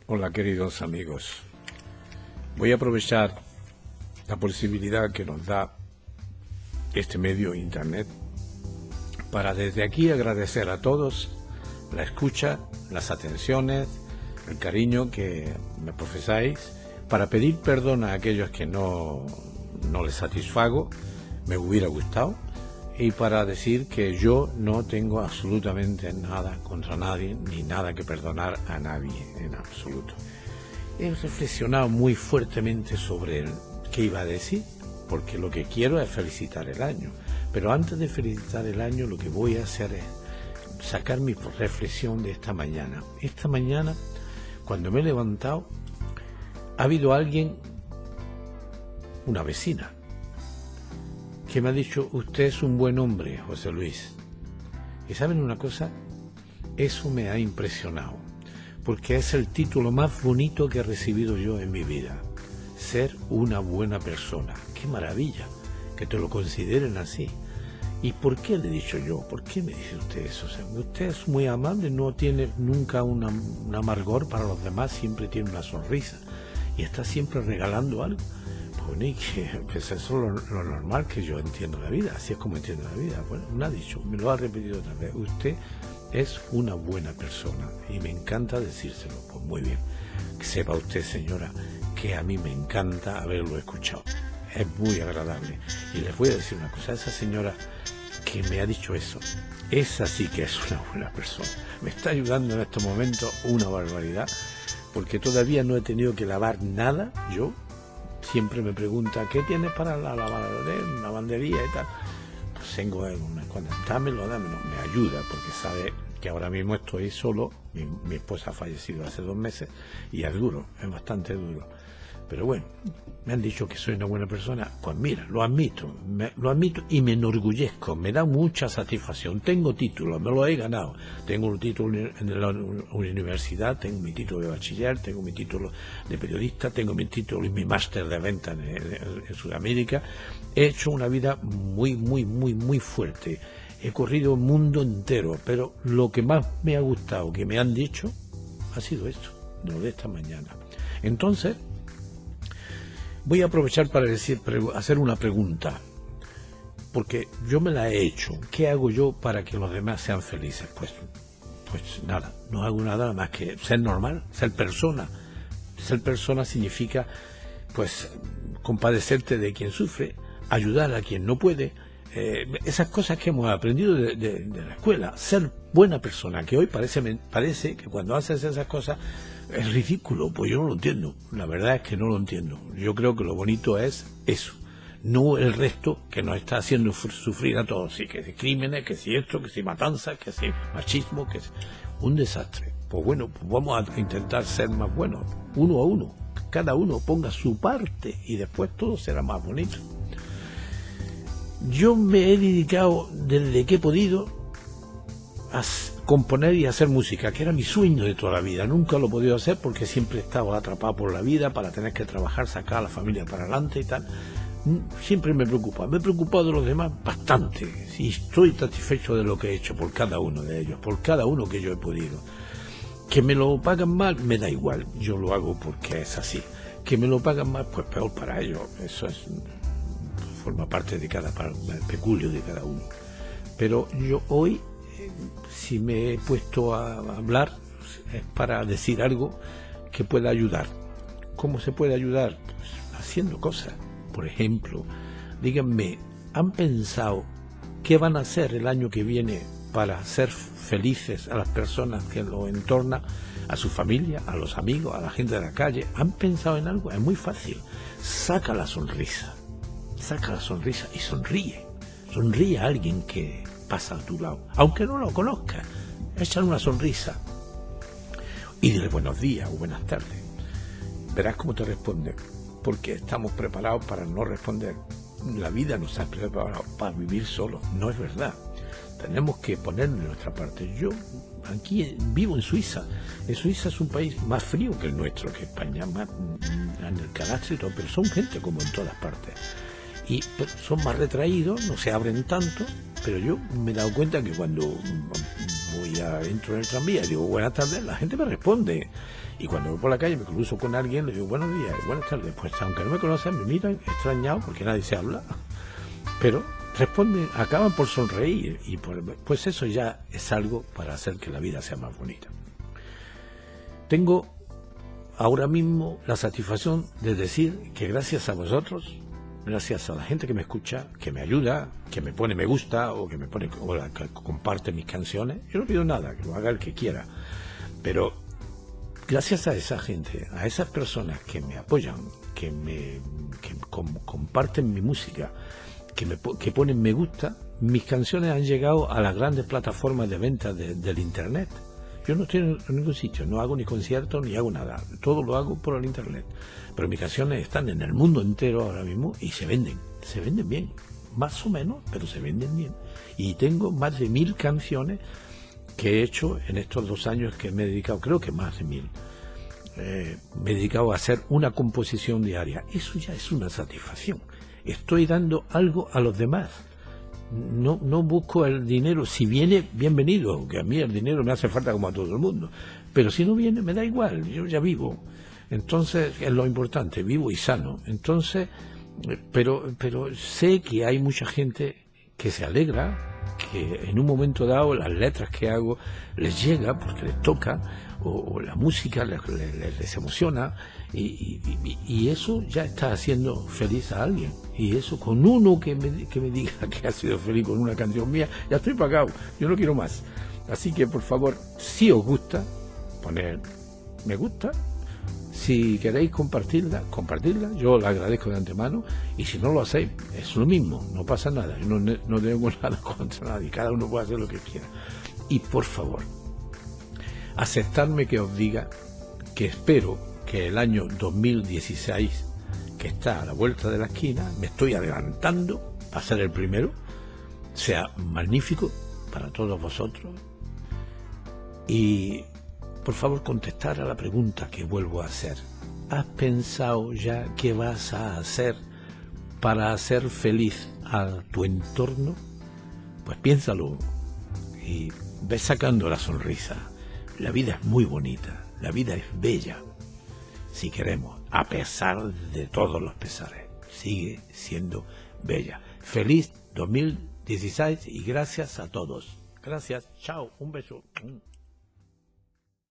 Hola queridos amigos, voy a aprovechar la posibilidad que nos da este medio internet para desde aquí agradecer a todos la escucha, las atenciones, el cariño que me profesáis, para pedir perdón a aquellos que no les satisfago, me hubiera gustado, y para decir que yo no tengo absolutamente nada contra nadie, ni nada que perdonar a nadie en absoluto. He reflexionado muy fuertemente sobre qué iba a decir, porque lo que quiero es felicitar el año. Pero antes de felicitar el año, lo que voy a hacer es sacar mi reflexión de esta mañana. Esta mañana, cuando me he levantado, ha habido alguien, una vecina, que me ha dicho: usted es un buen hombre, José Luis. Y ¿saben una cosa? Eso me ha impresionado, porque es el título más bonito que he recibido yo en mi vida. Ser una buena persona. ¡Qué maravilla! Que te lo consideren así. ¿Y por qué le he dicho yo? ¿Por qué me dice usted eso? O sea, usted es muy amable, no tiene nunca un amargor para los demás, siempre tiene una sonrisa y está siempre regalando algo. Bueno, y que pues eso es lo normal que yo entiendo la vida, así es como entiendo la vida. Bueno, me lo ha dicho, me lo ha repetido otra vez: usted es una buena persona, y me encanta decírselo. Pues muy bien, que sepa usted, señora, que a mí me encanta haberlo escuchado, es muy agradable. Y les voy a decir una cosa: esa señora que me ha dicho eso, esa sí que es una buena persona, me está ayudando en este momento una barbaridad, porque todavía no he tenido que lavar nada. Yo siempre me pregunta: ¿qué tienes para la lavandería y tal? Pues tengo unas cuantas. Dámelo, me ayuda, porque sabe que ahora mismo estoy solo. Mi esposa ha fallecido hace 2 meses y es duro, es bastante duro. Pero bueno, me han dicho que soy una buena persona. Pues mira, lo admito y me enorgullezco, me da mucha satisfacción. Tengo títulos, me lo he ganado. Tengo un título en la universidad, tengo mi título de bachiller, tengo mi título de periodista, tengo mi título y mi máster de venta en Sudamérica. He hecho una vida muy fuerte. He corrido el mundo entero, pero lo que más me ha gustado, que me han dicho, ha sido esto, lo de esta mañana. Entonces, voy a aprovechar para hacer una pregunta, porque yo me la he hecho. ¿Qué hago yo para que los demás sean felices? Pues nada, no hago nada más que ser normal, ser persona. Ser persona significa, pues, compadecerte de quien sufre, ayudar a quien no puede. Esas cosas que hemos aprendido de la escuela. Ser buena persona, que hoy parece que cuando haces esas cosas es ridículo. Pues yo no lo entiendo, la verdad es que no lo entiendo. Yo creo que lo bonito es eso, no el resto que nos está haciendo sufrir a todos. Sí, que si crímenes, que si esto, que si matanzas, que si machismo, que es un desastre. Pues bueno, pues vamos a intentar ser más buenos, uno a uno, cada uno ponga su parte y después todo será más bonito. Yo me he dedicado desde que he podido a componer y hacer música, que era mi sueño de toda la vida. Nunca lo he podido hacer porque siempre he estado atrapado por la vida, para tener que trabajar, sacar a la familia para adelante y tal. Siempre me he preocupado de los demás bastante, y estoy satisfecho de lo que he hecho por cada uno de ellos, por cada uno que yo he podido. Que me lo pagan mal, me da igual, yo lo hago porque es así. Que me lo pagan mal, pues peor para ellos, eso forma parte de cada peculio de cada uno. Pero yo hoy, si me he puesto a hablar, es para decir algo que pueda ayudar. ¿Cómo se puede ayudar? Pues haciendo cosas. Por ejemplo, díganme, ¿han pensado qué van a hacer el año que viene para hacer felices a las personas que lo entornan, a su familia, a los amigos, a la gente de la calle? ¿Han pensado en algo? Es muy fácil. Saca la sonrisa y sonríe. Sonríe a alguien que pasa a tu lado, aunque no lo conozcas. Échale una sonrisa y dile buenos días o buenas tardes. Verás cómo te responde, porque estamos preparados para no responder. La vida nos ha preparado para vivir solos, no es verdad. Tenemos que poner de nuestra parte. Yo aquí vivo en Suiza. Suiza es un país más frío que el nuestro, que España, más en el carácter y todo, pero son gente como en todas partes. Y son más retraídos, no se abren tanto, pero yo me he dado cuenta que cuando entro en el tranvía y digo buenas tardes, la gente me responde. Y cuando voy por la calle me cruzo con alguien, le digo buenos días, buenas tardes. Pues aunque no me conocen, me miran extrañados porque nadie se habla. Pero responden, acaban por sonreír. Y pues eso ya es algo para hacer que la vida sea más bonita. Tengo ahora mismo la satisfacción de decir que gracias a vosotros, gracias a la gente que me escucha, que me ayuda, que me pone me gusta o que comparte mis canciones, yo no pido nada, que lo haga el que quiera, pero gracias a esa gente, a esas personas que me apoyan, que comparten mi música, que ponen me gusta, mis canciones han llegado a las grandes plataformas de venta del internet. Yo no estoy en ningún sitio, no hago ni conciertos ni hago nada, todo lo hago por el internet. Pero mis canciones están en el mundo entero ahora mismo y se venden bien, más o menos, pero se venden bien. Y tengo más de 1000 canciones que he hecho en estos 2 años que me he dedicado, creo que más de 1000. Me he dedicado a hacer una composición diaria. Eso ya es una satisfacción. Estoy dando algo a los demás. No busco el dinero. Si viene, bienvenido, que a mí el dinero me hace falta como a todo el mundo, pero si no viene me da igual, yo ya vivo, entonces es lo importante, vivo y sano. Entonces pero sé que hay mucha gente que se alegra, que en un momento dado las letras que hago les llega porque les toca, o la música les emociona, y eso ya está haciendo feliz a alguien. Y eso, con uno que me diga que ha sido feliz con una canción mía, ya estoy pagado, yo no quiero más. Así que por favor, si os gusta, poned me gusta. Si queréis compartirla, yo la agradezco de antemano, y si no lo hacéis, es lo mismo, no pasa nada, yo no tengo nada contra nadie, cada uno puede hacer lo que quiera. Y por favor, aceptadme que os diga que espero que el año 2016, que está a la vuelta de la esquina, me estoy adelantando a ser el primero, sea magnífico para todos vosotros. Y por favor, contestar a la pregunta que vuelvo a hacer. ¿Has pensado ya qué vas a hacer para hacer feliz a tu entorno? Pues piénsalo y ve sacando la sonrisa. La vida es muy bonita, la vida es bella. Si queremos, a pesar de todos los pesares, sigue siendo bella. Feliz 2016 y gracias a todos. Gracias, chao, un beso.